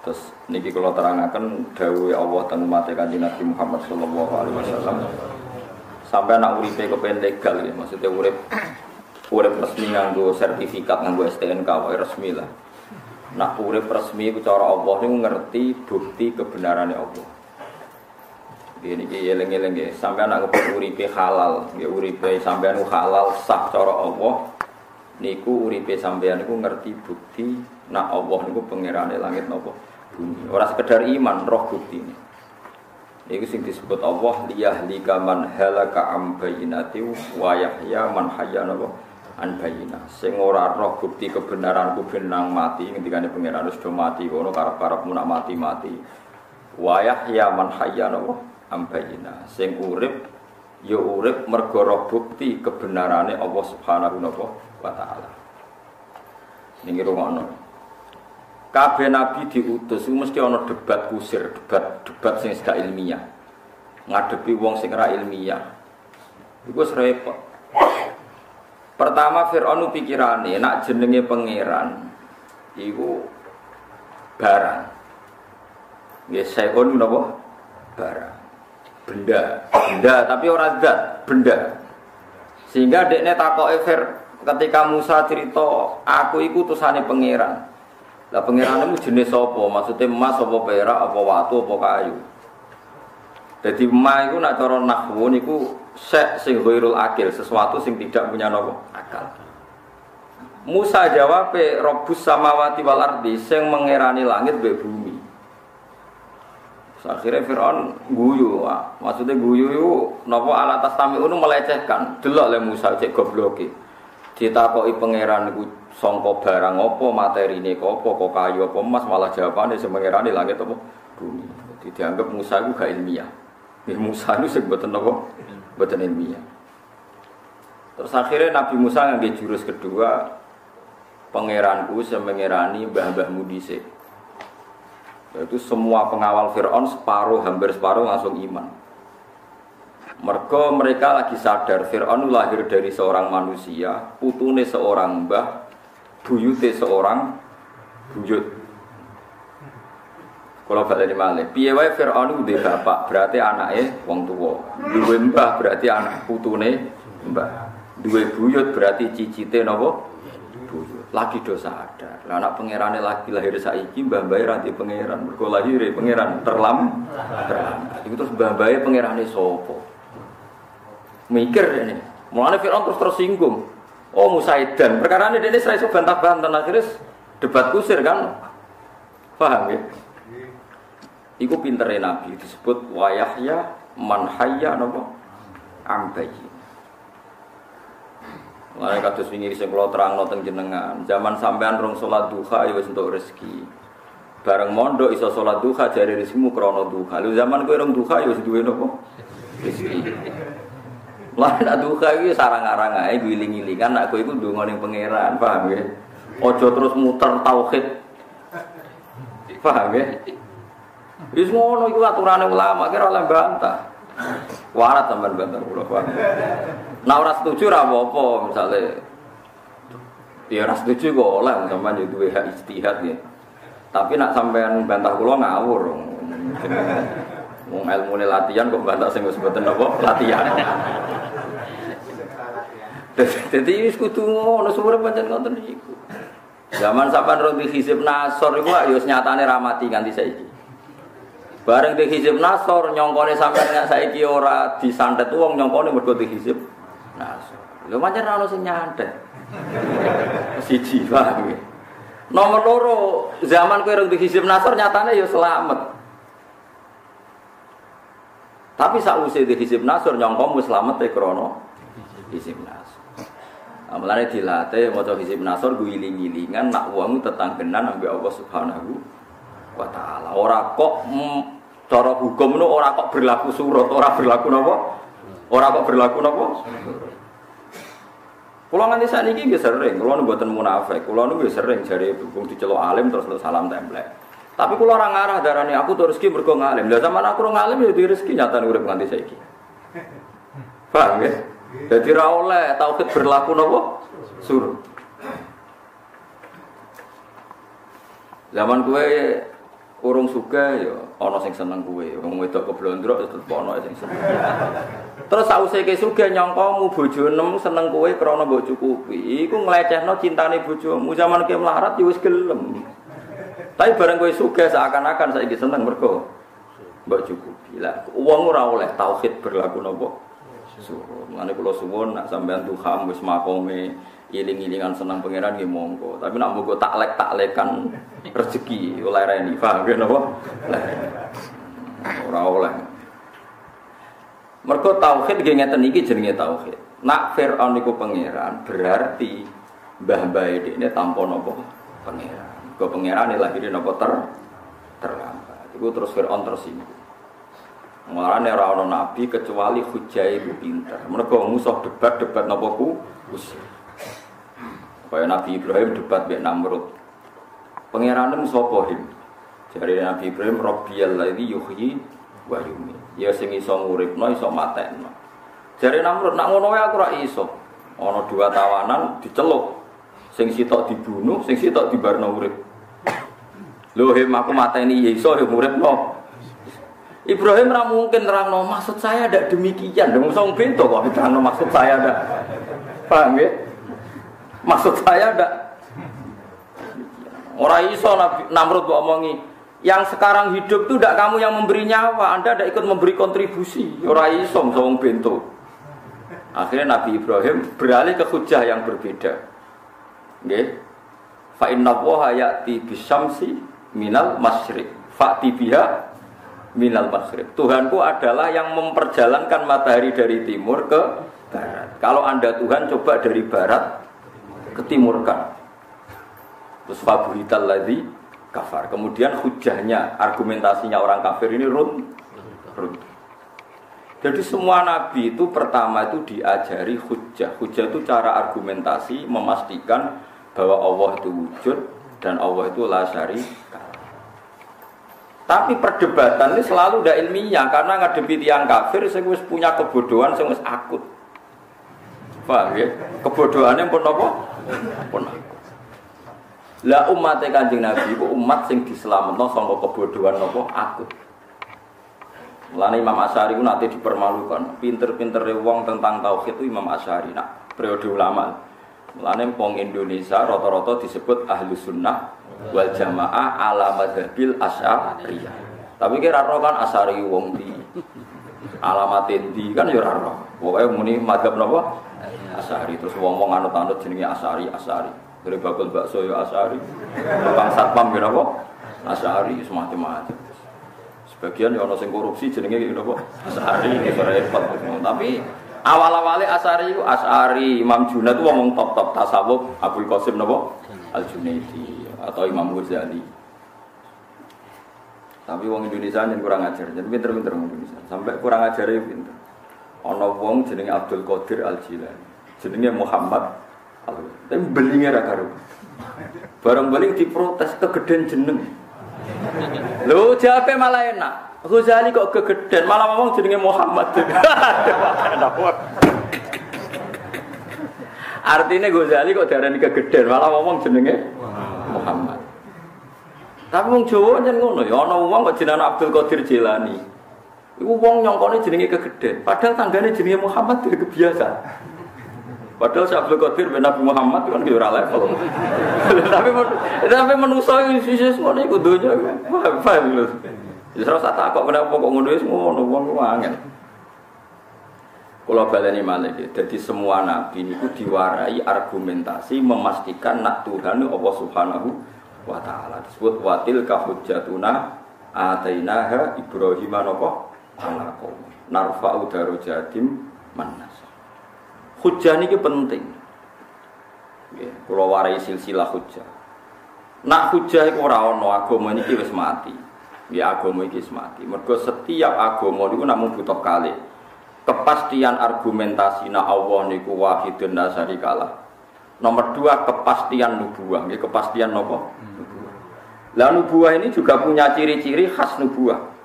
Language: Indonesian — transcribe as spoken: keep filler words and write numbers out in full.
Terus niki kula terangaken dawuhe Allah teng umat Kanjeng Nabi Muhammad sallallahu alaihi wasallam. Sampai anak uripe kepen legal ya, maksudnya urip urip resmi nganggo sertifikat nganggo S T N K wae resmi lah. Nak urip resmi ku cara Allah niku ngerti bukti kebenarannya Allah. Gini iki eling-eling nggih, sampeyan nak kepen uripe halal, nggih uripe sampeyan halal sah cara Allah. Niku uripe sampeyan niku ngerti bukti nak Allah niku pangerane langit napa bumi. Ora sekedar iman, roh bukti ini. Iku sing disebut Allah liyahlika man halaka am bayyinati wa yahya man hayya napa an bayyinah. Sing ora roh bukti kebenaranku ben nang mati ngendikane pangeran wis do mati ngono karep-karepmu nak mati-mati. Wa yahya man hayya napa am bayyinah. Sing urip ya urip mergo roh bukti kebenarane Allah Subhanahu wa taala. Niki rumono. Kabeh nabi diutus mesti ana debat kusir, debat debat sing gak ilmiah. Ngadepi wong sing ora ilmiah. Iku wis repot. Pertama Firaun pikirane nek jenenge pangeran iku barang. Nggih saeun napa? Barang. Benda, benda tapi ora zat, benda. Sehingga dekne takoke Fir ketika Musa cerita aku iku utusane pangeran. Lah pangeranmu jenis apa? Maksudnya emas apa perak apa watu apa kayu. Jadi emas iku nak cara nahwu niku syek sing ghairul akil, sesuatu sing tidak punya napa akal. Musa jawab Rabbus samawati wal ardi sing mengerani langit mbek bumi. Akhirnya Firaun guyu, maksudnya guyu itu napa alat tastami'un melecehkan. Delok le Musa cek gobloke. Ditakoki pangeran iku sangka barang apa, materine apa, kok kayu apa emas, malah jawabane sing mengerani langit apa bumi. Jadi dianggap Musa iku gak ilmiah. Nih Musa itu sing mboten napa? Mboten ilmiah. Terus akhirnya Nabi Musa ngangge jurus kedua, pangeranku sing mengerani mbah-mbahmu dhisik. Itu semua pengawal Fir'aun separuh, hampir separuh langsung iman. Mergo mereka lagi sadar Fir'aun lahir dari seorang manusia, putune seorang mbah, buyute seorang buyut. Kalau baleni malih, piye wae Fir'aun duwe bapak, berarti anake wong tuwa. Duwe mbah berarti anak putune mbah. Duwe buyut berarti cicite napa? Buyut. Lagi dosa ada. Lah anak pangerane lagi lahir saiki mbah-mbahe ra di pangeran. Mergo lahire pangeran terlam. Terlambat. Iku terus mbah-mbahe pangerane sapa? Mikir ini. Mulane Firaun terus tersinggung. Oh Musa edan. Perkara ini dene ora iso bantah-bantah akhirnya debat kusir kan. Paham ya? Iku pintere Nabi disebut wa yahya man hayya napa ambayi. Mulane kados wingi sing kula terangno teng jenengan, zaman sampean rong salat duha ya wis entuk rezeki. Bareng mondok iso salat duha jare rezekimu krana duha. Lho zaman kowe rong duha ya wis duwe napa? Rezeki. Lah nek duha iki sarang-arang ae giling-gilingan nek kowe iku ndonga ning pangeran, paham ya? Aja terus muter tauhid. Paham ya? Wis ngono iku aturane ulama kira oleh bantah. Warat sampean bantah kula, paham. Nah ora setuju ora apa-apa misale. Ya ora setuju kok oleh sampean yo duwe hak ijtihad ya. Tapi nak sampean bantah kula ngawur. Wong ilmune latihan kok bantah sing wis mboten apa latihan. Dadi wis kudu ngono suwure pancen ngoten niku. Zaman sampean ro di hizib Nasor iku yo nyatane ra mati nganti saiki. Bareng di hizib Nasor nyongkone sampean saiki ora disantet wong nyongkone mergo di hizib Nasor. Lho pancen ra ono sing nyantet. Siji paham. Nomor loro, zaman kowe rong di hizib Nasor nyatane ya selamat. Tapi sakwise di hizib Nasor nyongkomu selamat e krana hizib Nasor. Amalane dilatih maca hizib Nasor guling-gilingan nak wong tetanggenan ambek Allah Subhanahu wa taala. Ora kok mm, cara hukum itu ora kok berlaku surut, ora berlaku napa? Ora kok berlaku napa? Kula nganti sakniki nggih sering, kula mboten munafik. Kula niku sering jare dukung diceluk alim terus salam templek. Tapi kula ora ngarah darane aku tuh rezeki mergo ngalim. Lah zaman aku ora ngalim ya di rezeki nyatane urip nganti saiki. Paham ya? Dadi ra oleh tauhid berlaku napa? Surut. Zaman kowe urung sugih ya ana sing seneng kowe. Wong wedok keblondrok tetep ana sing seneng. Terus sause ke sugih nyangkamu bojo nem seneng kowe krana mbok cukupi. Iku nglecehno cintane bojomu. Zaman ki melarat ya wis gelem. Tapi bareng kowe sugih seakan-akan saiki seneng mergo mbok cukupi. Lah wong ora oleh tauhid berlaku napa? Suruh. Mane kula suwun nak sampean tuham wis makome iling-ilingan senang pangeran nggih monggo. Tapi nak monggo taklek-taklekan rezeki oleh reni, paham nggih napa? Ora oleh. Mergo tauhid nggih ngeten iki jenenge tauhid. Nak Firaun niku pangeran berarti mbah-mbahe dekne tanpa napa pangeran. Mergo pangerane lahire napa ter terlambat. Iku terus Firaun tersinggung. Mulane ora ana nabi kecuali hujjah iku pinter. Mergo musuh debat-debat napa ku usir. Kaya Nabi Ibrahim debat mek Namrud. Pangerane sapa him? Jare Nabi Ibrahim Rabbiyal ladzi yuhyi wa yumiit. Ya sing iso nguripno iso matekno. Jare Namrud nak ngono wae aku ora iso. Ana dua tawanan diceluk. Sing sitok dibunuh, sing sitok dibarno urip. Lho him aku mateni ya iso ya nguripno. Ibrahim ora mungkin nerangno maksud saya ndak demikian. Wong sing bento kok nerangno maksud saya ndak. Paham ya? Maksud saya ndak. Ora iso Namrud kok omongi, yang sekarang hidup itu ndak kamu yang memberi nyawa, Anda ndak ikut memberi kontribusi. Ora iso wong bento. Akhirnya Nabi Ibrahim beralih ke hujah yang berbeda. Nggih. Fa inna Allaha ya'ti bisyamsi minal masyriq. Fa'ti biha minal masyriq. Tuhanku adalah yang memperjalankan matahari dari timur ke barat. Kalau Anda Tuhan coba dari barat ke timurkan. Terus fabuhital ladzi kafar. Kemudian hujahnya, argumentasinya orang kafir ini run run. Jadi semua nabi itu pertama itu diajari hujah. Hujah itu cara argumentasi memastikan bahwa Allah itu wujud dan Allah itu la syarika. Tapi perdebatan ini selalu tidak ilmiah karena ngadepi tiang kafir sing wis punya kebodohan sing wis akut. Paham ya? Kebodohannya pun apa? Pun akut. Lah umat Kanjeng Nabi itu umat sing dislametno saka kebodohan apa akut. Mulane Imam Asy'ari ku nate dipermalukan. Pinter-pintere wong tentang tauhid itu Imam Asy'ari. Nah, periode ulama. Mulane wong Indonesia rata-rata disebut ahlu sunnah wal jamaah ala madzhabil asy'ariyah. Tapi kira ora kan Asy'ari wong di alamat endi kan ya ora ora. Pokoke muni madzhab napa? Asy'ari. Terus wong-wong anut-anut jenenge Asy'ari, Asy'ari. Dari bakul bakso ya Asy'ari. Tukang satpam ya napa? Asy'ari semacam-macam. Sebagian ya ana sing korupsi jenenge napa? Asy'ari iki repot. Tapi awal-awale Asy'ari iku Asy'ari, Imam Junaid itu ngomong top-top tasawuf, Abdul Qasim napa? Al-Junaidi atau Imam Ghazali. Tapi wong Indonesia yang kurang ajar, jadi pinter-pinter wong Indonesia. Sampai kurang ajar ya pinter. Ana wong jenenge Abdul Qadir Al-Jilani. Jenenge Muhammad Al-Qadir. Tapi belinge ra karo. Bareng beling diprotes kegeden jeneng. Lho jawabe malah enak. Ghazali kok kegeden, malah ngomong jenenge Muhammad. Artinya Ghazali kok darani kegeden, malah ngomong jenenge Muhammad. Tapi wong Jawa nyen ngono ya, ana wong kok jenenge Abdul Qadir Jilani. Iku wong nyongkone jenenge kegeden, padahal tanggane jenenge Muhammad dhewe kebiasaan. Padahal si Abdul Qadir bin Nabi Muhammad kan ki ora level. Tapi tapi manusa iki sisi ngono iku donya. Paham lho. Wis ora sak takok kenapa kok ngono wis ngono wong ku angel. Kula baleni malih iki. Dadi semua nabi niku diwarai argumentasi memastikan nak Tuhan Allah Subhanahu wa taala. Disebut watil ka hujjatuna atainaha Ibrahim napa alaqom. Narfa'u darajatim man nasha. Hujjah niki penting. Nggih, kula warai silsilah hujjah. Nak hujjah iku ora ana agama niki wis mati. Ya agama iki wis mati. Mergo setiap agama niku namung butuh kalih. Kepastian argumentasi na Allah niku wahidun la syarikalah. Nomor dua kepastian nubuwah. Nggih kepastian napa? Nubuwah. Lah nubuwah ini juga punya ciri-ciri khas nubuwah.